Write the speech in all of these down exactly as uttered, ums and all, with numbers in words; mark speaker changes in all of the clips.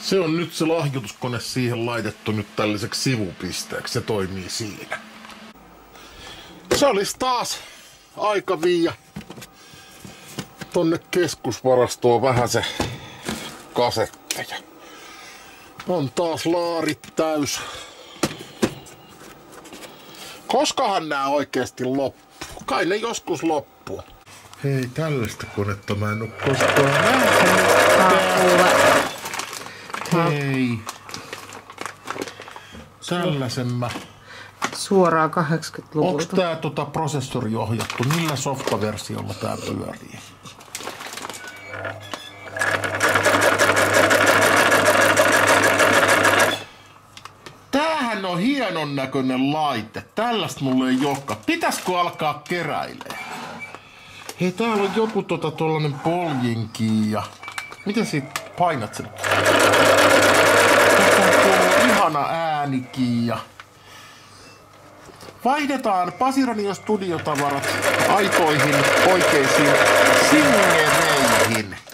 Speaker 1: Se on nyt se lahjoituskone siihen laitettu nyt tällaiseksi sivupisteeksi. Se toimii siinä. Se olisi taas aika viiä tonne keskusvarastoon vähän se kasetteja. On taas laarit täys. Koskahan nää oikeesti loppuu? Kai ne joskus loppuu. Hei, tällaista konetta mä en oo koskaan nähnyt. Hei. Tällaisen mä.
Speaker 2: Suoraan kahdeksankymmentäluvulta.
Speaker 1: Onks tää tota prosessoriohjattu? Millä softaversiolla tää pyörii? Tämähän on hienon näköinen laite. Tällaista mulle ei olekaan. Pitäisikö alkaa keräilee? Hei, täällä on joku tota tollanen poljinki ja... Miten siitä painat sen? Tässä on ihana äänikin ja... Vaihdetaan Pasiradion studiotavarat aitoihin oikeisiin singereihin.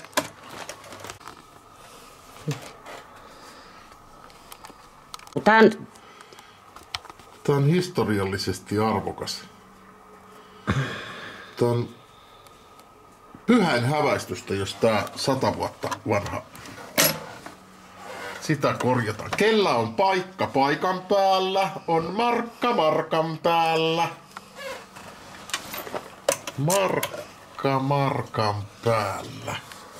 Speaker 2: Tän...
Speaker 1: Tää on historiallisesti arvokas. Tää on pyhäin häväistystä, jos tää sata vuotta vanha. Sitä korjataan. Kellä on paikka paikan päällä, on markka markan päällä. Markka markan päällä.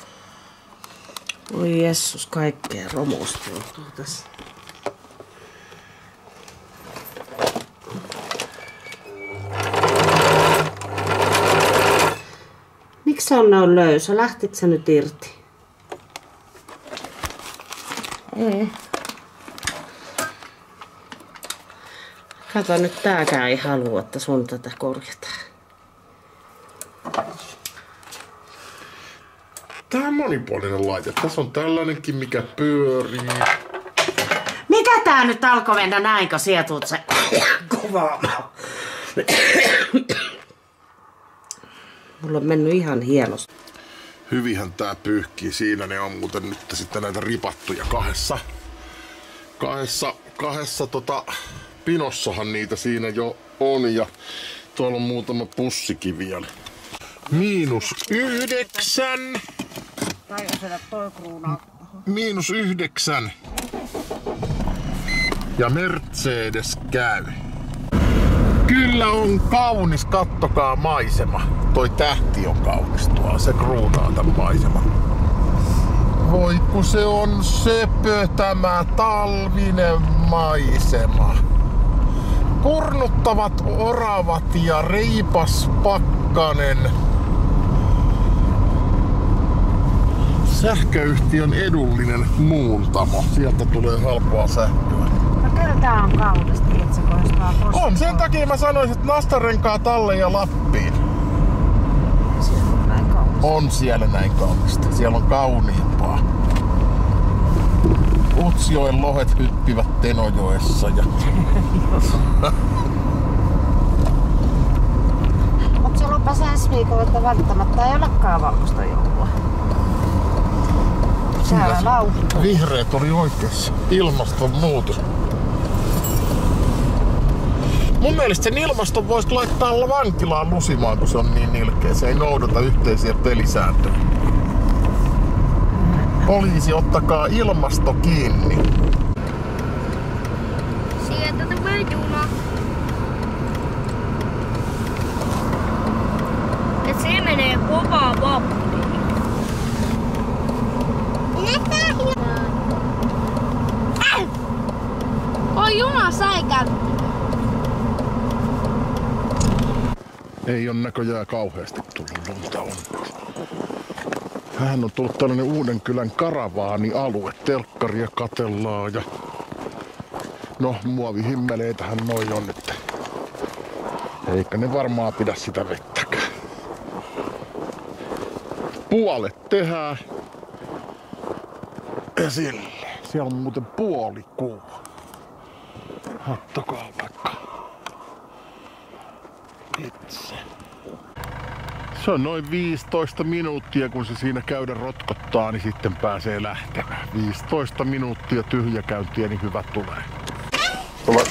Speaker 2: Oi jessus, kaikkea romustuu tässä. Miksi se on noin löysä? Lähtikö se nyt irti? Ei. Kato, nyt tääkään ei halua, että sun tätä korjataan.
Speaker 1: Tää on monipuolinen laite. Tässä on tällainenkin, mikä pyörii.
Speaker 2: Mitä tää nyt alkoi mennä näin, kun sieltä tuut se kuvaamaan? Mulla on mennyt ihan hienosti.
Speaker 1: Hyvihän tää pyyhkii. Siinä ne on muuten nyt sitten näitä ripattuja kahdessa. Kahdessa, kahdessa tota, pinossahan niitä siinä jo on. Ja tuolla on muutama pussikin vielä. Miinus yhdeksän. Miinus yhdeksän. Ja Mercedes käy. Kyllä on kaunis, kattokaa maisema. Toi tähti on kaunis tuolla, se kruunaa tän maiseman. Voi kun se on söpö tämä talvinen maisema. Kurnuttavat oravat ja reipas pakkanen. Sähköyhtiön edullinen muuntamo. Sieltä tulee halpaa sähköä.
Speaker 2: No kyllä tää on kaunista, itse koistaa postaa.
Speaker 1: On, sen takia mä sanoisin, että nastarenkaa Talle ja Lappiin.
Speaker 2: Siellä on näin kaunista.
Speaker 1: On siellä näin kaunista. Siellä on kauniimpaa. Utsjoen lohet hyppivät Tenojoessa ja...
Speaker 2: Mut se lupas ensi viikolla, että välttämättä ei olekaan valkoista joulua. Täällä lausutaan.
Speaker 1: Vihreät oli oikeassa. Ilmastonmuutos. Mun mielestä sen ilmaston voisi laittaa vankilaan lusimaan, kun se on niin ilkeä. Se ei noudata yhteisiä pelisääntöjä. Poliisi, ottakaa ilmasto kiinni.
Speaker 3: Sieltä tulee juna. Ja se menee kovaa vauhtia. Oi juna säikäytti.
Speaker 1: Ei ole näköjään kauheasti tullut lunta onneksi. Hän on tullut tällainen Uudenkylän karavaanialue. Telkkaria katellaan ja... No, muovihimmeleitähän noi on nyt. Eikä ne varmaan pidä sitä vettäkään. Puolet tehdään. Esille. Siellä on muuten puolikuu. Hattokaa vaikka. Itse. Se Se on noin viisitoista minuuttia, kun se siinä käydä rotkottaa, niin sitten pääsee lähtemään. viisitoista minuuttia tyhjäkäyntiä, niin hyvä tulee. Tule.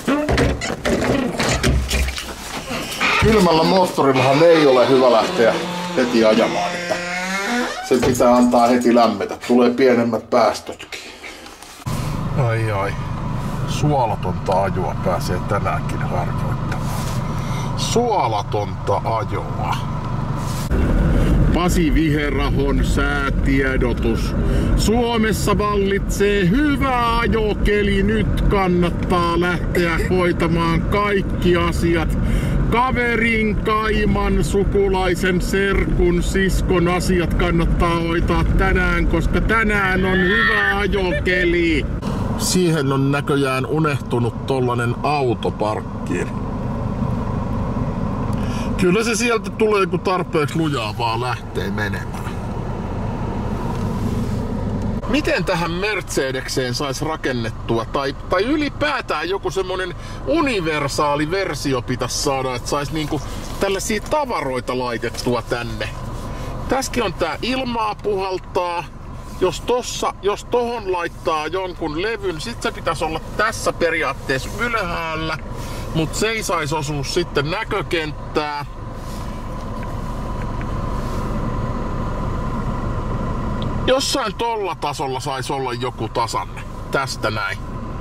Speaker 1: Kylmällä moottorillahan ei ole hyvä lähteä heti ajamaan, että sen pitää antaa heti lämmetä. Tulee pienemmät päästötkin. Ai ai. Suolatonta ajoa pääsee tänäänkin harjoittamaan. Suolatonta ajoa. Pasi Viherahon säätiedotus. Suomessa vallitsee hyvä ajokeli. Nyt kannattaa lähteä hoitamaan kaikki asiat. Kaverin, kaiman, sukulaisen, serkun, siskon asiat kannattaa hoitaa tänään, koska tänään on hyvä ajokeli. Siihen on näköjään unehtunut tollanen autoparkkiin. Kyllä se sieltä tulee, kun tarpeeksi lujaa vaan lähtee menemään. Miten tähän Mercedekseen saisi rakennettua, tai, tai ylipäätään joku semmonen universaali versio pitäisi saada, että saisi niinku tällaisia tavaroita laitettua tänne. Tässäkin on tää ilmaa puhaltaa. Jos tossa, jos tohon laittaa jonkun levyn, sit se pitäisi olla tässä periaatteessa ylhäällä, mut se ei saisi osua sitten näkökenttää. Jossain tolla tasolla saisi olla joku tasanne. Tästä näin.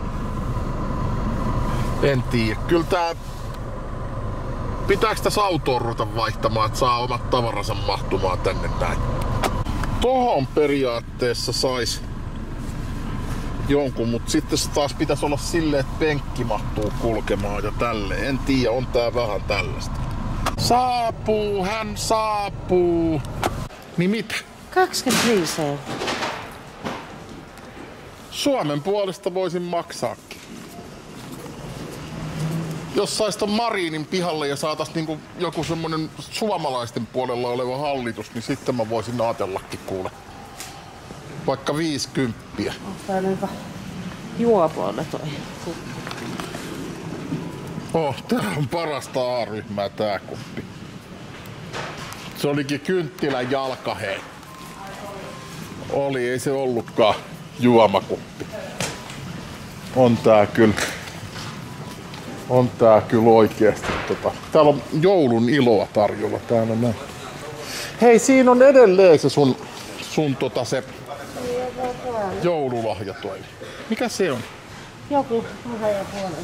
Speaker 1: En tiedä. Kyllä tää... Pitääks tässä autoa ruveta vaihtamaan, että saa omat tavaransa mahtumaan tänne näin? Tohon periaatteessa sais jonkun, mut sitten se taas pitäisi olla silleen, että penkki mahtuu kulkemaan ja tälleen. En tiedä, on tää vähän tällaista. Saapuu, hän saapuu. Niin mitä?
Speaker 2: kaksikymmentäviisi euroa.
Speaker 1: Suomen puolesta voisin maksaakin. Jos sais ton Marinin pihalle ja saatais niinku joku semmonen suomalaisten puolella oleva hallitus, niin sitten mä voisin ajatellakin kuule. Vaikka viisikymppiä.
Speaker 2: On tää niinpä juopoille toi.
Speaker 1: Oh, tää on parasta A-ryhmää tää kuppi. Se olikin kynttilän jalka, hei. Oli, ei se ollutkaan juomakuppi. On tää kyllä. On tää kyllä oikeesti tota. Täällä on joulun iloa tarjolla täällä näin. Hei, siinä on edelleen se sun, sun tota se joululahja toi. Mikä se on?
Speaker 2: Joku kahden ja puolen.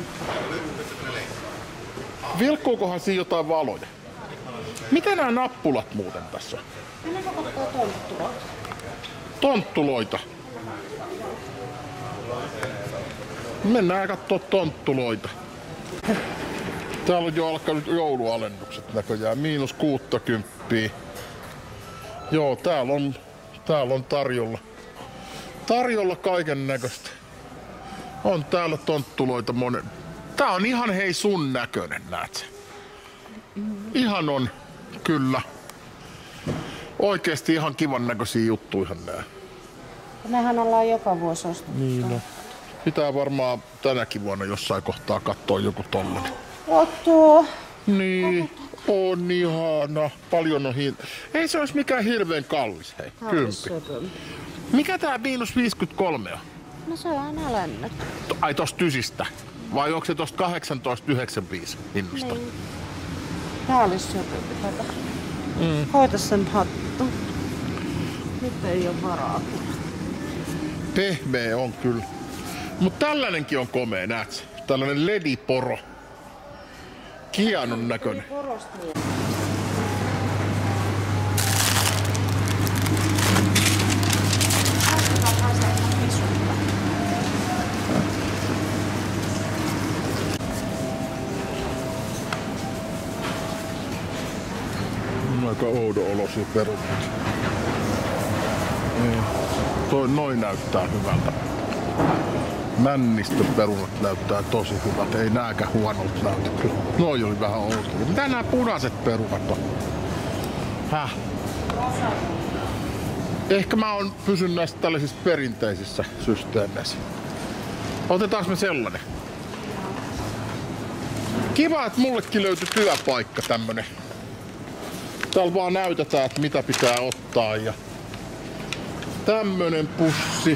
Speaker 1: Vilkkuukohan siinä jotain valoja? Mitä nämä nappulat muuten tässä on?
Speaker 2: Mennäänkö kattoo tonttuloita?
Speaker 1: Tonttuloita. Mennään kattoo tonttuloita. Täällä on jo alkanut joulualennukset näköjään. Miinus kuuttakymppiä. Joo, täällä on, täällä on tarjolla. Tarjolla kaiken näköistä. On täällä tonttuloita monen. Tää on ihan hei sun näköinen, näet sä. Ihan on, kyllä. Oikeesti ihan kivan näköisiä juttuja nää.
Speaker 2: Mehän ollaan joka vuosi ostettu.
Speaker 1: Niin no. Pitää varmaan tänäkin vuonna jossain kohtaa katsoa joku tollanen.
Speaker 2: Otto.
Speaker 1: Niin, on ihana. Paljon on hinta. Ei se olisi mikään hirveän kallis, hei. Kymppi. Mikä tää miinus viisikymmentäkolme on?
Speaker 2: No se on alennettu.
Speaker 1: Ai tosta tysistä? Vai onko se tosta kahdeksantoista yhdeksänkymmentäviisi hinnasta?
Speaker 2: Niin. Tää olisi sopivaa tätä. Mm. Hoita sen hattu. Nyt ei oo varaa.
Speaker 1: Pehmeä on kyllä. Mut tällainenkin on komea, näet sä? Tällainen lediporo. Hienon näköinen. Aika oudon olosia perunat. Niin. Toi noin näyttää hyvältä. Männistöperunat näyttää tosi hyvältä. Ei nääkään huonolta näytä. Noi oli vähän outoja. Mitä nää punaiset perunat on? Häh? Ehkä mä oon pysyn näissä tällaisissa perinteisissä systeemeissä. Otetaanko me sellainen? Kiva, että mullekin löytyi työpaikka tämmönen. Täällä vaan näytetään, että mitä pitää ottaa. Ja tämmönen pussi.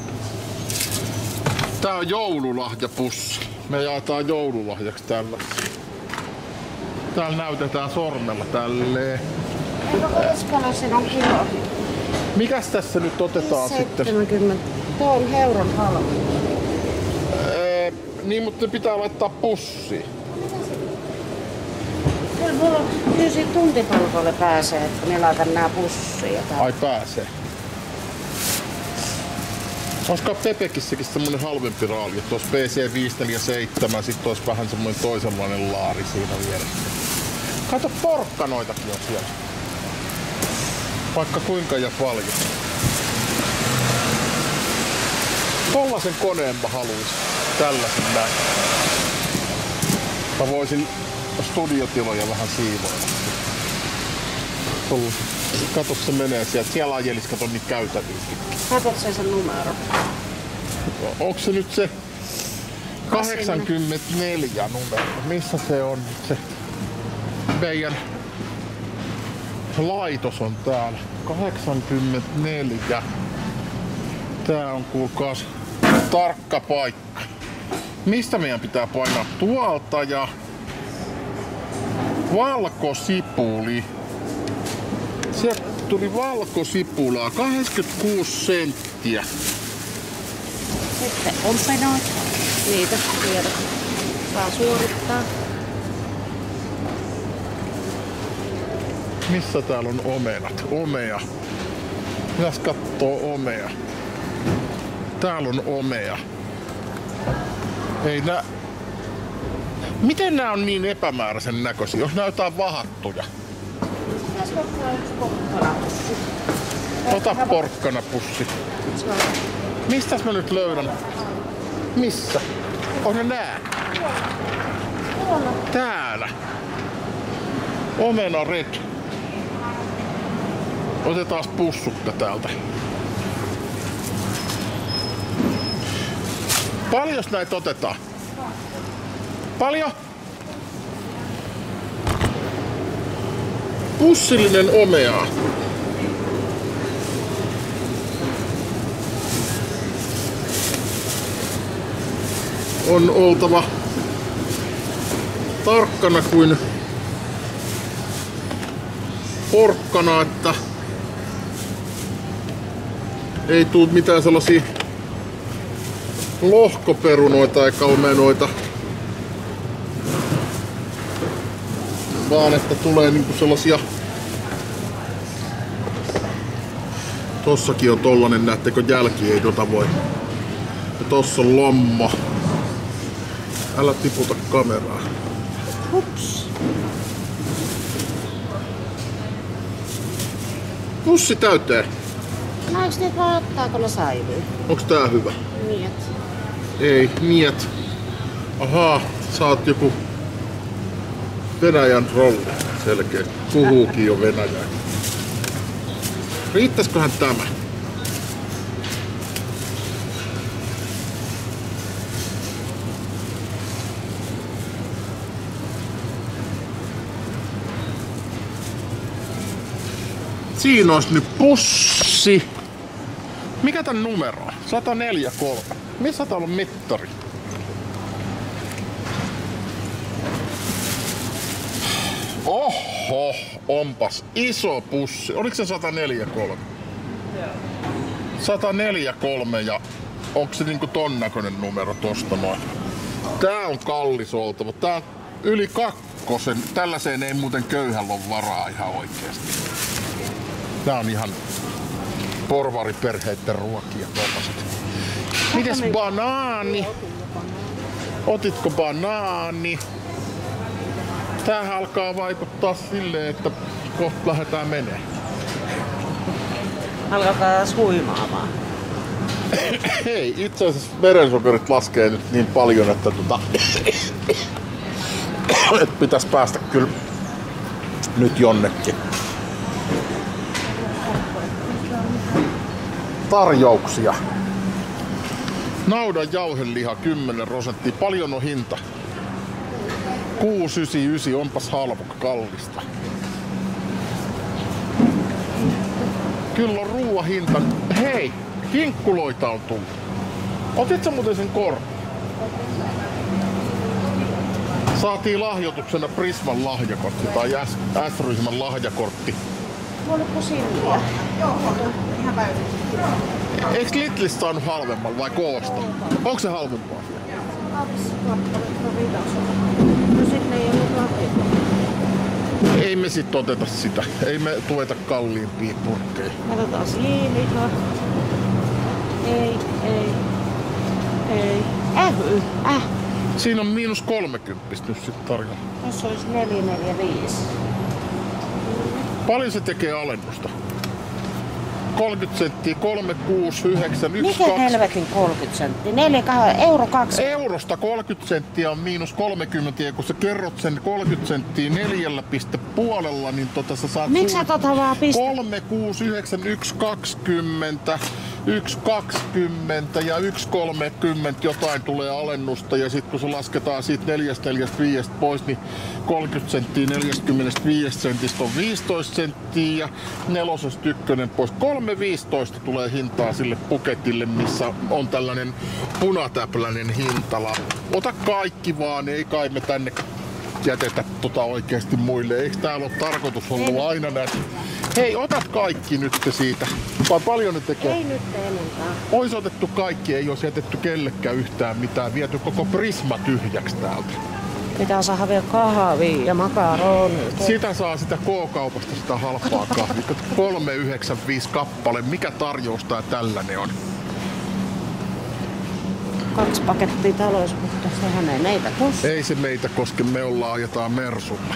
Speaker 1: Tää on joululahjapussi. Me jaetaan joululahjaksi tällä. Täällä näytetään sormella tälleen.
Speaker 2: Eikö kuinka siinä on kilo?
Speaker 1: Mikäs tässä nyt otetaan sitten?
Speaker 2: seitsemänkymmentä. Tuo on euron halva.
Speaker 1: Ee, niin, mutta ne pitää laittaa pussiin.
Speaker 2: Kyllä mulla kyllä siitä tuntipalvelulle pääsee, että me laitan nää pussiin.
Speaker 1: Ai pääsee. Olisiko Pepekissäkin semmonen halvempi raali, että olisi P C viisi neljä seitsemän, sit olisi vähän semmonen toisenlainen laari siinä vieressä. Kato, porkkanoitakin on siellä. Vaikka kuinka ja paljon. Tollasen koneen mä haluaisin. Tällaisen näin. Mä voisin studiotiloja vähän siivoilla. Tuolla. Kato, se menee sieltä. Siellä ajelis, kato niitä käytäviäkin.
Speaker 2: Katot sen sen numero.
Speaker 1: Onko se nyt se kahdeksankymmentäneljä numero? Missä se on se meidän laitos on täällä? kahdeksankymmentäneljä. Tää on kuulkaas tarkka paikka. Mistä meidän pitää painaa? Tuolta ja valkosipuli. Sieltä tuli valkosipulaa, kahdeksankymmentäkuusi senttiä.
Speaker 2: Sitten ompenoit. Niitä tiedot saa suorittaa.
Speaker 1: Missä täällä on omenat? Omea. Pitäis kattoo omea. Täällä on omea. Ei nää... Miten nää on niin epämääräisen näköisiä? Jos nää jotain vahattuja.
Speaker 2: Pitäisikö ottaa yksi porkkanapussi?
Speaker 1: Ota porkkanapussi. Mistäs mä nyt löydän? Missä? On ne nää? Täällä. Omena red. Otetaan pussukka täältä. Paljos näitä otetaan? Paljon? Pussillinen omeaa. On oltava tarkkana kuin porkkana, että ei tuu mitään sellaisia lohkoperunoita eikä omenoita, vaan että tulee niinku sellaisia. Tossakin on tollanen, näettekö, jälki ei tota voi. Ja tossa on lommo. Älä tiputa kameraa.
Speaker 2: Hups.
Speaker 1: Pussi täyteen.
Speaker 2: No eiks niitä vaan ottaa, kun ne säilyy?
Speaker 1: Onks tää hyvä?
Speaker 2: Niin.
Speaker 1: Ei, niet. Ahaa, sä oot joku Venäjän rolli. Selkeä. Puhuukin jo venäjää. Riittäisköhän tämä? Siinä olisi nyt pussi. Mikä tän numero on? sata neljäkymmentäkolme. Missä täällä on mittari? Oho, onpas iso pussi. Oliko se sata neljäkymmentäkolme? sata neljäkymmentäkolme ja onko se niinku ton näköinen numero tosta noin? Tää on kallis oltava. Tää on yli kakkosen. Tällaiseen ei muuten köyhällä ole varaa ihan oikeesti. Tää on ihan porvariperheitten ruokia tollaset. Mites banaani? Otitko banaani? Tämähän alkaa vaikuttaa silleen, että kohta lähdetään menee.
Speaker 2: Alkaa taas huimaamaan.
Speaker 1: Hei, itse asiassa verensokerit laskee nyt niin paljon, että tota, et pitäis päästä kyllä nyt jonnekin. Tarjouksia. Naudan jauheliha kymmenen prosenttia. Paljon on hinta. kuusi yhdeksänkymmentäyhdeksän, onpas halpa, kallista. Kyllä on ruoan hinta. Hei, kinkkuloita on tullut. Otit sä muuten sen korvan? Saatiin lahjoituksena Prisman lahjakortti tai S-ryhmän lahjakortti.
Speaker 2: Oliko silmiä? Joo, ihan päivä.
Speaker 1: Eikö Lidlistä saanut halvemmalla vai Koosta? Onko se halvempaa?
Speaker 2: No sitten ei ollut lahjakortti.
Speaker 1: Ei me sit oteta sitä. Ei me tueta kalliimpia purkkeja.
Speaker 2: Katsotaan liiliha. Ei, ei, ei. Äh, äh.
Speaker 1: Siinä on miinus kolmekymppistä nyt sit tarjolla.
Speaker 2: Tuossa olisi neljä neljä viisi.
Speaker 1: Paljon se tekee alennusta? kolmekymmentä senttiä, kolme, kuusi, yhdeksän, yksi,
Speaker 2: mikä
Speaker 1: kaksi.
Speaker 2: helvetin kolmekymmentä senttiä? neljä, euro kaksi.
Speaker 1: Eurosta kolmekymmentä senttiä on miinus kolmekymmentä ja kun sä kerrot sen kolmekymmentä senttiä neljällä piste puolella, niin tota sä saat...
Speaker 2: Miksi sä tota vaan pistä?
Speaker 1: kolme, kuusi, yhdeksän, yksi, kaksikymmentä, yksi, kaksikymmentä ja yksi, kolmekymmentä jotain tulee alennusta ja sit kun se lasketaan siitä neljästä, neljästä, viidestä pois, niin kolmekymmentä senttiä neljäkymmentäviisi sentistä on viisitoista senttiä ja nelosesta ykkönen pois. kolme viisitoista tulee hintaa sille puketille, missä on tällainen punatäpläinen hintalappu. Ota kaikki vaan, ei kai me tänne jätetä tota oikeesti muille. Eikö täällä ole tarkoitus ollut aina näin? Hei, otat kaikki nyt siitä. Vai paljon ne tekee?
Speaker 2: Ei nyt enempää.
Speaker 1: Ois otettu kaikki, ei olisi jätetty kellekään yhtään mitään. Viety koko Prisma tyhjäksi täältä.
Speaker 2: Pitää saada vielä kahvia ja makaronia.
Speaker 1: Sitä saa sitä K-kaupasta sitä halpaa kahvia. kolme yhdeksänkymmentäviisi kappale. Mikä tarjous tää tällainen on?
Speaker 2: Kaksi pakettia talouspuhta, sehän ei meitä koske.
Speaker 1: Ei se meitä koske, me ollaan ajetaan Mersulla.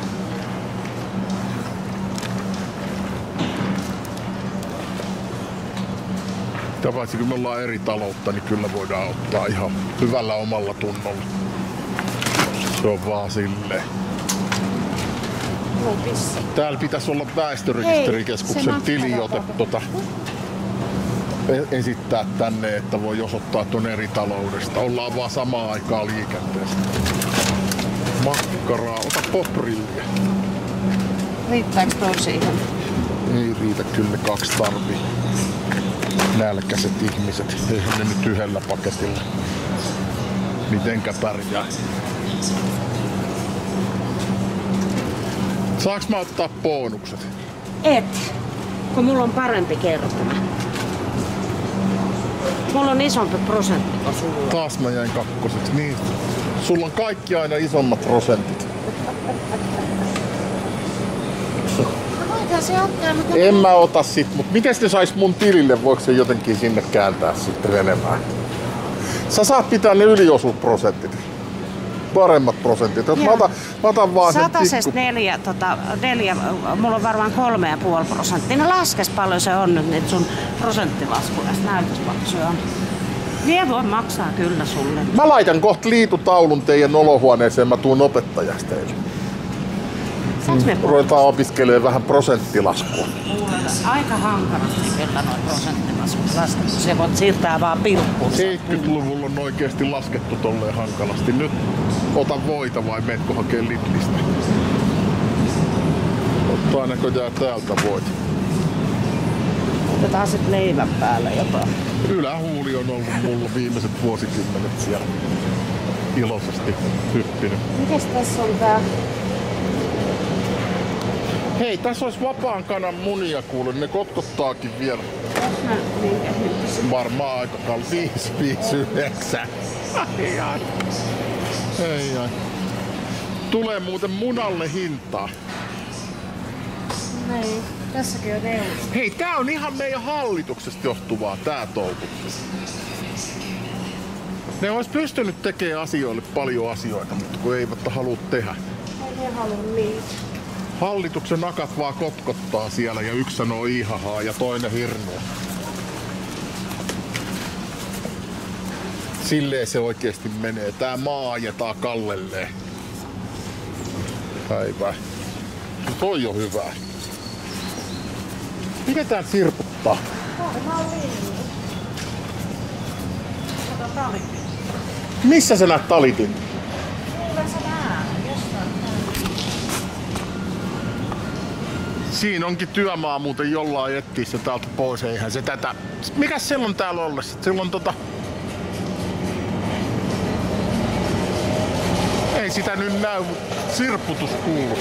Speaker 1: Ja paitsi kun me ollaan eri taloutta, niin kyllä voidaan ottaa ihan hyvällä omalla tunnolla. Se on vaan silleen. Täällä pitäisi olla väestörekisterikeskuksen tiliote tota, esittää tänne, että voi osoittaa ton eri taloudesta. Ollaan vaan samaan aikaan liikenteessä. Makkaraa, ota poprillia.
Speaker 2: Riittääks toi siihen?
Speaker 1: Ei riitä, kyllä ne kaksi tarvii. Nälkäiset ihmiset, eihän ne nyt yhdellä paketilla. Mitenkä pärjää? Saanko mä ottaa bonukset?
Speaker 2: Et, kun mulla on parempi kertoma. Mulla on isompi prosentti kuin sulla.
Speaker 1: Taas mä jäin kakkoseksi. Niin, sulla on kaikki aina isommat prosentit.
Speaker 2: Se ottaa, mutta...
Speaker 1: En mä ota sit, mut miten ne sais mun tilille? Voiko se jotenkin sinne kääntää sitten enemmän? Sä saat pitää ne yliosuusprosentit. Paremmat prosentit. Mä otan, mä otan vaan sen
Speaker 2: Satasesta
Speaker 1: tikku.
Speaker 2: neljä, tota, neljä, mulla on varmaan kolme ja puoli prosenttia. No laskes paljon se on nyt, nyt sun prosenttilaskuudesta. Näytäs paljon se on. Vie voi maksaa kyllä sulle.
Speaker 1: Mä laitan kohta liitutaulun teidän olohuoneeseen, mä tuun opettajaksi teille.
Speaker 2: Saanko me puhua?
Speaker 1: Ruvetaan opiskelemaan vähän prosenttilaskua.
Speaker 2: Aika hankalasti kyllä noin prosenttilaskut laskettu. Se voit siirtää vaan pilkkuun.
Speaker 1: seitsemänkymmentäluvulla on oikeesti laskettu tolleen hankalasti. Nyt ota voita vai meetkö hakee Lidlistä? Ottaa näköjään täältä voita.
Speaker 2: Otetaan sit leivän päälle jotain.
Speaker 1: Ylähuuli on ollut mulla viimeiset vuosikymmenet siellä iloisesti hyppinyt.
Speaker 2: Mites tässä on tää?
Speaker 1: Hei, tässä olisi vapaan kanan munia kuule, ne kotkottaakin vielä.
Speaker 2: Mä, minkä hinta?
Speaker 1: Varmaan aika kalli. viisi, viisi, yhdeksän. Ai ai. Ei ai. Tulee muuten munalle hintaa.
Speaker 2: Niin, tässäkin on euro.
Speaker 1: Hei, tää on ihan meidän hallituksesta johtuvaa, tää touhu. Ne ois pystynyt tekemään asioille paljon asioita, mutta kun eivät halua tehdä.
Speaker 2: Ei ne halua niitä.
Speaker 1: Hallituksen nakat vaan kotkottaa siellä ja yksi sanoo ihahaa ja toinen hirveä. Silleen se oikeesti menee. Tää maa ajetaan kallelleen. Päivää. Toi on hyvä. Mikä tää sirputtaa? Missä sä näet talitin? Siinä onkin työmaa muuten jollain etsiä se täältä pois, eihän se tätä... Mikäs siellä on täällä ollessa? Siellä on tota... Ei sitä nyt näy, mutta sirputus kuuluu.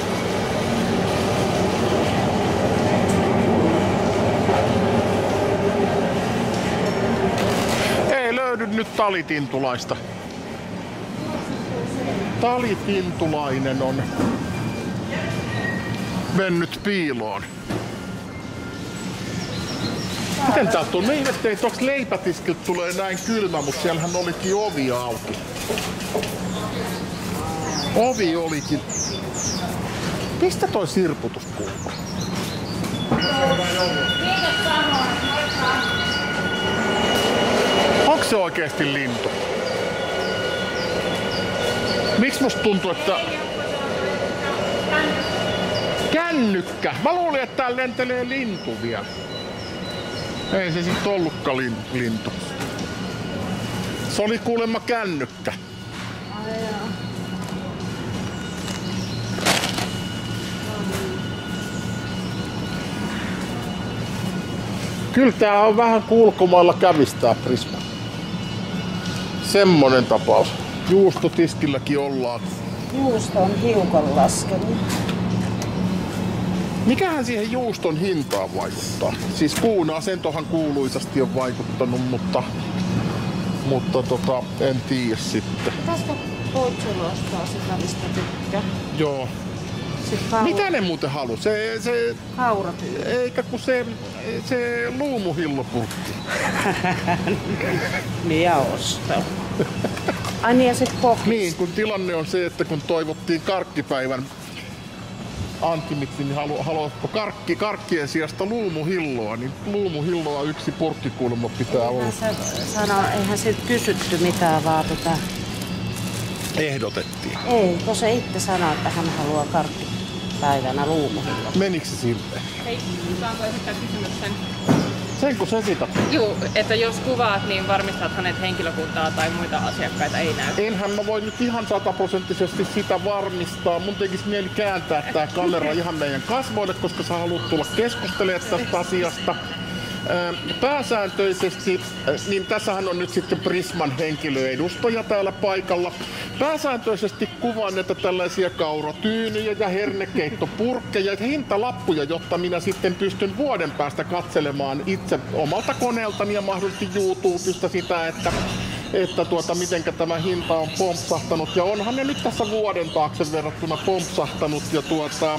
Speaker 1: Ei löydy nyt talitintulaista. Talitintulainen on mennyt piiloon. Miten täältä on? Me ihmettelin, että onks leipätiskiltä tulee näin kylmä, mutta siellähän olikin ovi auki. Ovi olikin. Mistä toi sirputus kuuluu? Onko se oikeesti lintu? Miksi musta tuntuu, että... Kännykkä! Mä luulin, että täällä lentelee lintu vielä. Ei se sit ollutkaan lintu. Se oli kuulemma kännykkä. Kyllä tää on vähän kulkumailla kävistää Prisma. Semmonen tapaus. Juustotiskilläkin ollaan.
Speaker 2: Juusto on hiukan laskenut.
Speaker 1: Mikähän siihen juuston hintaan vaikuttaa? Siis puun asentohan kuuluisasti on vaikuttanut, mutta, mutta tota, en tiedä sitten.
Speaker 2: Pitäisikö Poitsulu ostaa sitä, mistä tykkää?
Speaker 1: Joo.
Speaker 2: Kaura...
Speaker 1: Mitä ne muuten halu? Se, se...
Speaker 2: Kauratyyli.
Speaker 1: Eikä kun se, se luumuhillopurkki.
Speaker 2: Niin ostaa. Ai niin ja sit pohjista.
Speaker 1: Niin, kun tilanne on se, että kun toivottiin karkkipäivän Antti-Mitsi, niin halu, haluatko karkki, karkkien sijasta luumuhilloa, niin luumuhilloa yksi purkkikulma pitää olla.
Speaker 2: Se sano, eihän siltä kysytty mitään, vaan tota...
Speaker 1: Ehdotettiin.
Speaker 2: Ei, kun se itse sanoi, että hän haluaa karkkipäivänä luumuhilloa.
Speaker 1: Menikö se silleen?
Speaker 4: Hei, saanko esittää kysymyksen?
Speaker 1: Sen kun sä esität.
Speaker 4: Juu, että jos kuvaat, niin varmistathan, että henkilökuntaa tai muita asiakkaita ei näy.
Speaker 1: Enhän mä voi nyt ihan sataprosenttisesti sitä varmistaa. Mun tekisi mieli kääntää tää kamera ihan meidän kasvoille, koska sä haluat tulla keskustelemaan tästä asiasta. Pääsääntöisesti, niin tässähän on nyt sitten Prisman henkilöedustaja täällä paikalla. Pääsääntöisesti kuvaan näitä tällaisia kauratyynyjä ja hernekeittopurkkeja ja hintalappuja, jotta minä sitten pystyn vuoden päästä katselemaan itse omalta koneeltani ja mahdollisesti YouTubesta sitä, että että tuota, mitenkä tämä hinta on pompsahtanut. Ja onhan ne nyt tässä vuoden taakse verrattuna pompsahtanut. Ja tuota,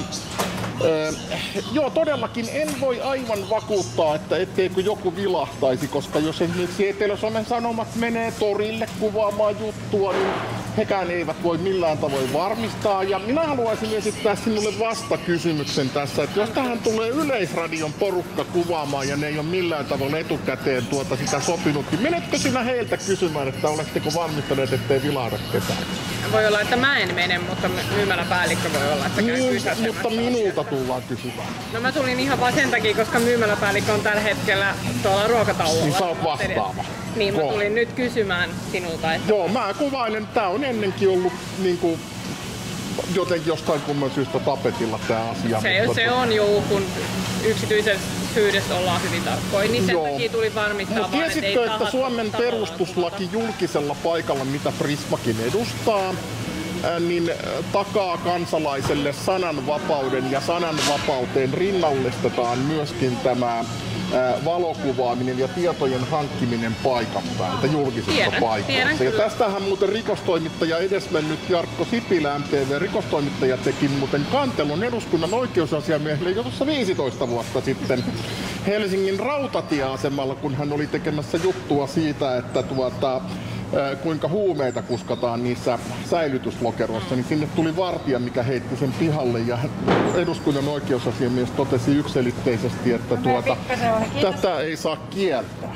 Speaker 1: äh, joo, todellakin en voi aivan vakuuttaa, että etteikö joku vilahtaisi, koska jos esimerkiksi Etelä-Suomen Sanomat menee torille kuvaamaan juttua, niin hekään eivät voi millään tavoin varmistaa. Ja minä haluaisin esittää sinulle vastakysymyksen tässä, että jos tähän tulee Yleisradion porukka kuvaamaan ja ne ei ole millään tavoin etukäteen tuota sitä sopinut, niin menetkö sinä heiltä kysymään, että oletteko varmistaneet, ettei vilahda ketään?
Speaker 4: Voi olla, että mä en mene, mutta myymäläpäällikkö voi olla, että käy
Speaker 1: niin,
Speaker 4: kysäsemässä.
Speaker 1: mutta minulta tullaan kysymään.
Speaker 4: No mä tulin ihan vaan sen takia, koska myymäläpäällikkö on tällä hetkellä tuolla ruokatauolla.
Speaker 1: Niin sä oot vastaava.
Speaker 4: Niin, mä
Speaker 1: Ko.
Speaker 4: tulin nyt kysymään sinulta, että...
Speaker 1: Joo, mä kuvailen. Tää on ennenkin ollut niinku jotenkin jostain kumman syystä tapetilla tää asia.
Speaker 4: Se,
Speaker 1: mutta...
Speaker 4: se on jo, kun yksityisyydessä ollaan hyvin tarkkoja, niin sen
Speaker 1: Joo.
Speaker 4: takia tuli varmistaa
Speaker 1: Mut
Speaker 4: vaan, että ei
Speaker 1: tiesitkö, että
Speaker 4: tahat
Speaker 1: Suomen
Speaker 4: tavalla
Speaker 1: perustuslaki
Speaker 4: tuota.
Speaker 1: julkisella paikalla, mitä Prismakin edustaa, ää, niin takaa kansalaiselle sananvapauden ja sananvapauteen rinnallistetaan myöskin tämä ää, valokuvaaminen ja tietojen hankkiminen paikan päältä julkisesta
Speaker 4: Tiedän,
Speaker 1: paikasta.
Speaker 4: tiedän
Speaker 1: Ja
Speaker 4: kyllä.
Speaker 1: tästähän muuten rikostoimittaja edesmennyt Jarkko Sipilä M T V rikostoimittaja teki muuten kantelun eduskunnan oikeusasiamiehelle jo tuossa viisitoista vuotta sitten Helsingin rautatieasemalla, kun hän oli tekemässä juttua siitä, että tuota, kuinka huumeita kuskataan niissä säilytyslokeroissa, niin sinne tuli vartija, mikä heitti sen pihalle ja eduskunnan oikeusasiamies totesi yksiselitteisesti, että tuota, tätä ei saa kieltää.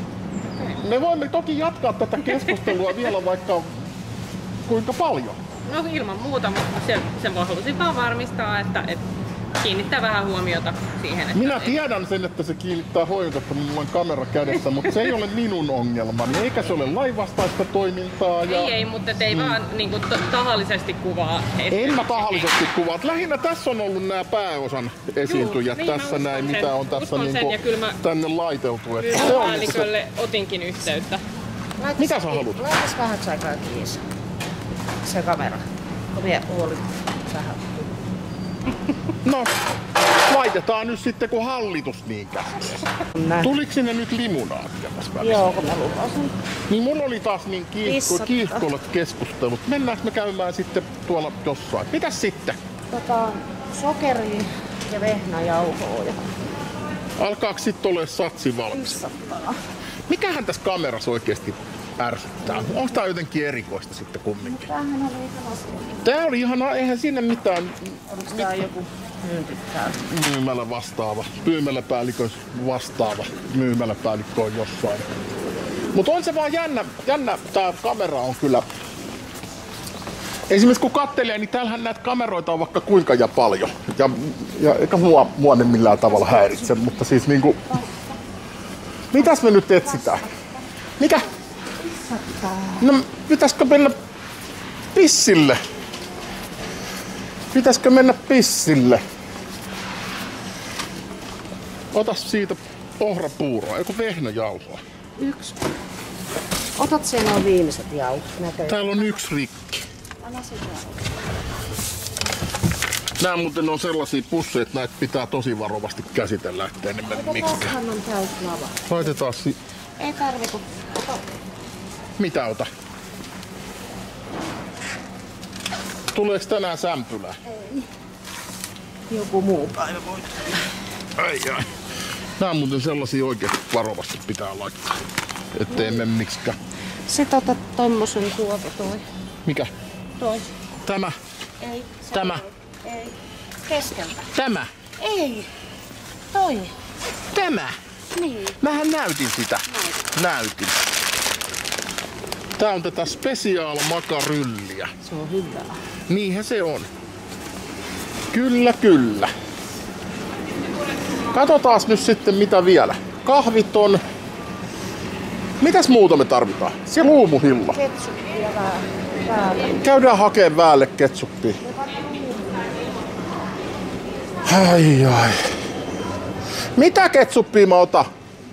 Speaker 1: Me voimme toki jatkaa tätä keskustelua vielä vaikka kuinka paljon.
Speaker 4: No ilman muuta, mutta sen, sen voi halusin vaan varmistaa, että, että kiinnittää vähän huomiota siihen, että...
Speaker 1: Minä tiedän sen, että se kiinnittää huomiota, että minulla on kamera kädessä, mutta se ei ole minun ongelmani, eikä se ole lainvastaista toimintaa. Ja...
Speaker 4: Ei, ei, mutta te ei mm. vaan niin kuin, t- tahallisesti kuvaa.
Speaker 1: En mä tahallisesti kuvaa. Lähinnä tässä on ollut nämä pääosan esiintyjät. Juu, tässä niin näin, mitä on tässä niinku mä... tänne laiteltu. Että se on
Speaker 4: päällikölle se... otinkin yhteyttä.
Speaker 2: Laitas,
Speaker 1: mitä sä haluat?
Speaker 2: Laitas vähän aikaa kiinni se kamera. Kovia huoli vähän.
Speaker 1: No, laitetaan nyt sitten kun hallitus niin käskee. Tuliko sinne nyt limunaattia tässä välissä?
Speaker 2: Joo, kun mä lupasin.
Speaker 1: Niin mulla oli taas niin kiihko, kiihkoilut keskustelut. Mennäänkö me käymään sitten tuolla jossain? Mitäs sitten?
Speaker 2: Tota, sokeria ja vehnäjauhoa. Ja...
Speaker 1: Alkaako sitten ole satsi valmis? Mikähän tässä kamerassa oikeesti ärsyttää? Onko tää jotenkin erikoista sitten kumminkin?
Speaker 2: Tämähän oli ihan asia.
Speaker 1: Tää oli ihan, eihän sinne mitään...
Speaker 2: Oliko tää joku myynti täällä?
Speaker 1: Myymälävastaava, myymäläpäällikön vastaava myymäläpäällikkö on jossain. Mutta on se vaan jännä, jännä, tää kamera on kyllä... Esimerkiksi kun kattelee, niin täällähän näitä kameroita on vaikka kuinka ja paljon. Ja, ja eikä mua, mua ne millään tavalla häiritse, mutta siis niinku... Mitäs me nyt etsitään? Mikä? No, pitäisikö mennä pissille? Pitäisikö mennä pissille? Ota siitä ohrapuuroa, joku vehnäjauhoa.
Speaker 2: Yksi. Otat sen nuo viimeiset jauhot näköjään.
Speaker 1: Täällä on yksi rikki.
Speaker 2: Anna se
Speaker 1: Nää muuten on sellaisia pusseja, että näitä pitää tosi varovasti käsitellä, ettei ne mene miksikään.
Speaker 2: Tässähän on täys lava.
Speaker 1: Laitetaan si...
Speaker 2: Ei tarviku. Ota.
Speaker 1: Mitä ota? Tuleeks tänään sämpylää?
Speaker 2: Ei. Joku muu päivä voi tulla.
Speaker 1: Ai ai. Nää on muuten sellaisia oikeesti varovasti pitää laittaa. Ettei mene miksikään.
Speaker 2: Sitten ota tommosen tuota toi.
Speaker 1: Mikä?
Speaker 2: Toi.
Speaker 1: Tämä?
Speaker 2: Ei.
Speaker 1: Tämä?
Speaker 2: Ei. ei. Keskeltä.
Speaker 1: Tämä?
Speaker 2: Ei. Toi.
Speaker 1: Tämä?
Speaker 2: Niin.
Speaker 1: Mähän näytin sitä.
Speaker 2: Näytin.
Speaker 1: Näytin. Tää on tätä special makarylliä.
Speaker 2: Se on hyvää.
Speaker 1: Niinhän se on. Kyllä, kyllä. Katsotaan nyt sitten mitä vielä. Kahvit on. Mitäs muuta me tarvitaan? Se luumuhilla.
Speaker 2: Ketsuppia vähän päälle.
Speaker 1: Käydään hakeen väälle ketsuppia. Ai ai. Mitä ketsuppia mä otan?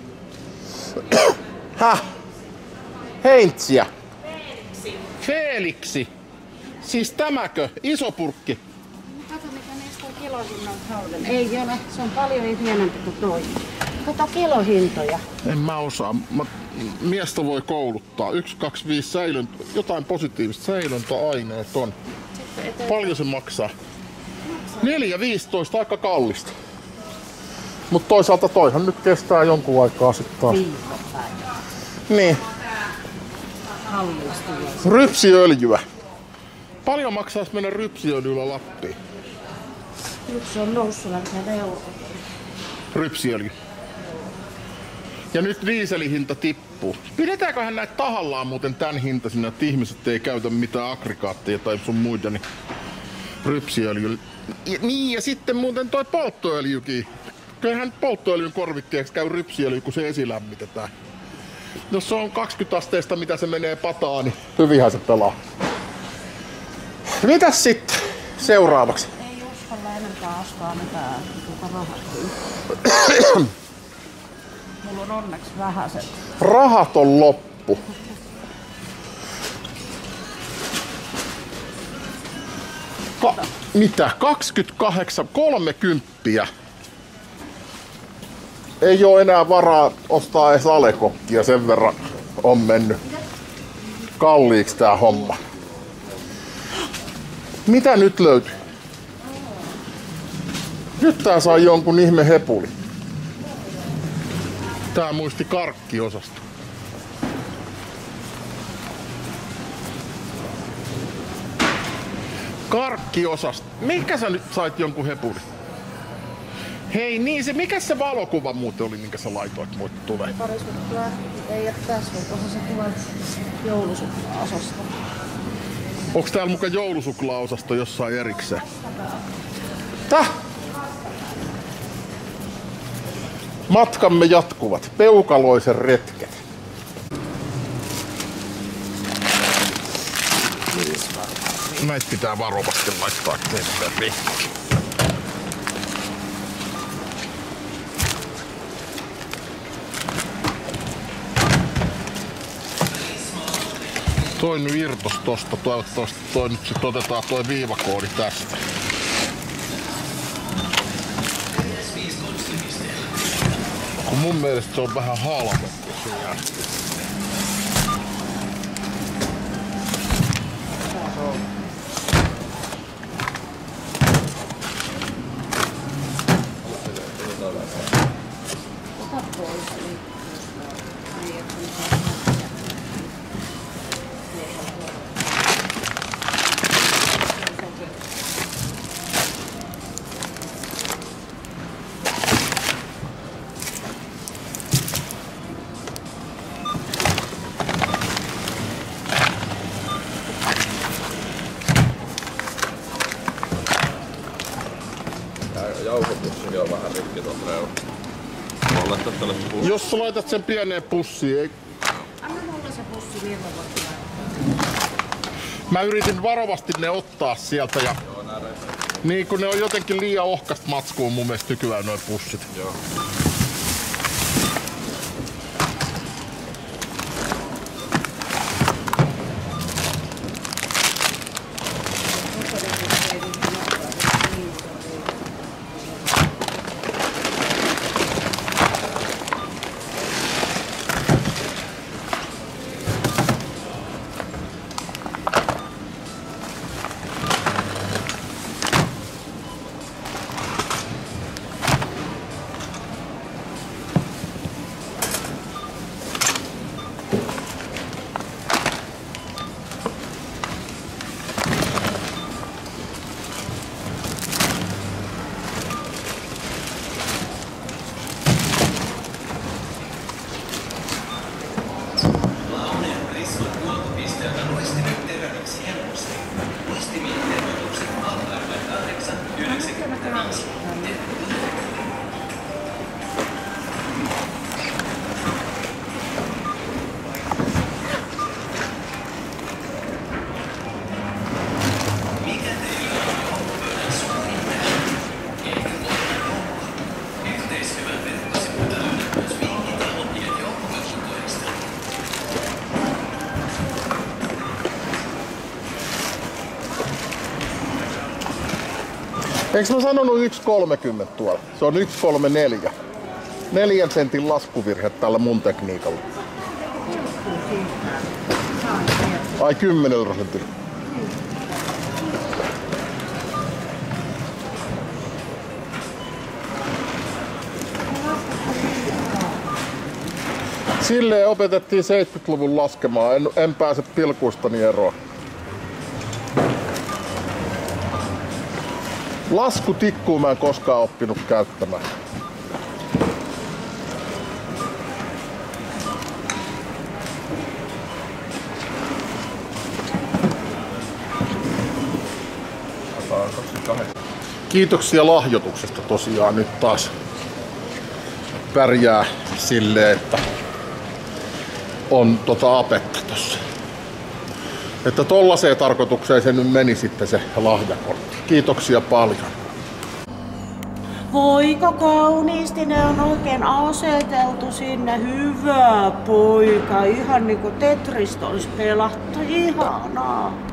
Speaker 1: Häh? Heintsiä.
Speaker 4: Feliksi.
Speaker 1: Feliksi. Siis tämäkö? Iso purkki.
Speaker 2: Kato mikä niistä on kilohinnan halvempi. Ei ole. Se on paljon pienempi kuin toi. Kato kilohintoja.
Speaker 1: En mä osaa. Mä, miestä voi kouluttaa. yksi kaksi viisi säilöntö, jotain positiivista säilöntäaineet on. Paljon se maksaa? neljä viisitoista aika kallista. Mut toisaalta toihan nyt kestää jonkun aikaa sitten taas.
Speaker 2: Viikonpäivä.
Speaker 1: Niin.
Speaker 2: Kalliisti.
Speaker 1: Rypsiöljyä. Paljon maksaisi mennä rypsiöljyllä Lappiin?
Speaker 2: Nyt se on noussut lähtee euroa.
Speaker 1: Rypsiöljy. Ja nyt dieselihinta tippuu. Pidetäänköhän näitä tahallaan muuten tän hintaisina, että ihmiset ei käytä mitään aggregaatteja tai sun muita, niin rypsiöljy. Ja, niin ja sitten muuten toi polttoöljykin. Kyllähän polttoöljyn korvikkeeksi käy rypsiöljy, kun se esilämmitetään. Jos se on kaksikymmentä asteesta, mitä se menee pataan, niin hyvinhän se pelaa. Mitäs sitten seuraavaksi?
Speaker 2: Ei uskalla enempää ostaa mitään. Kuka rahat Mulla on onneksi vähäset.
Speaker 1: Rahat on loppu. Ka- mitä? kaksikymmentäkahdeksan, kolmekymmentä. Ei oo enää varaa ostaa edes alekokkia, sen verran on mennyt kalliiksi tää homma. Mitä nyt löytyy? Nyt tää sai jonkun ihme hepuli. Tää muisti karkkiosasta. Karkkiosasta. Mikä sä nyt sait jonkun hepuli? Hei niin, se, mikä se valokuva muuten oli, minkä sä laitoit muille tulee?
Speaker 2: Parisuttua ei ole tässä, koska se tulee joulusuklaa-osasta.
Speaker 1: Onks täällä muka joulusuklaa-osasto jossain erikseen? Täh? Matkamme jatkuvat. Peukaloisen retket. Näitä pitää varovasti laittaa teille rikki. Toi nyt irtos tosta, toivottavasti toi nyt sit otetaan toi viivakoodi tästä. Kun mun mielestä se on vähän halvempi siellä.
Speaker 5: Jauhopussikin on vähän rikki tuossa reunalla.
Speaker 1: Jos sä laitat sen pieneen pussiin, ei...
Speaker 2: Anna mulle se pussi virvoitti.
Speaker 1: Mä yritin varovasti ne ottaa sieltä ja...
Speaker 5: Joo, nää reisää.
Speaker 1: Niin kun ne on jotenkin liian ohkasta matskuun mun mielestä nykyään noi pussit.
Speaker 5: Joo.
Speaker 1: Eikö mä sanonut yksi kolmekymmentä tuolla? Se on yksi kolmekymmentäneljä. Neljän sentin laskuvirhe tällä mun tekniikalla. Ai kymmenen prosenttia. Silleen opetettiin seitsemänkymmentäluvun laskemaan. En, en pääse pilkuistani eroon. Laskutikkua mä en koskaan oppinut käyttämään. Kiitoksia lahjoituksesta tosiaan nyt taas pärjää silleen, että on tota apetta tossa. Että tollaseen tarkoitukseen se nyt meni sitten se lahjakortti. Kiitoksia paljon.
Speaker 2: Voiko kauniisti, ne on oikein aseteltu sinne. Hyvä poika, ihan niinku Tetristä olisi pelattu. Ihanaa.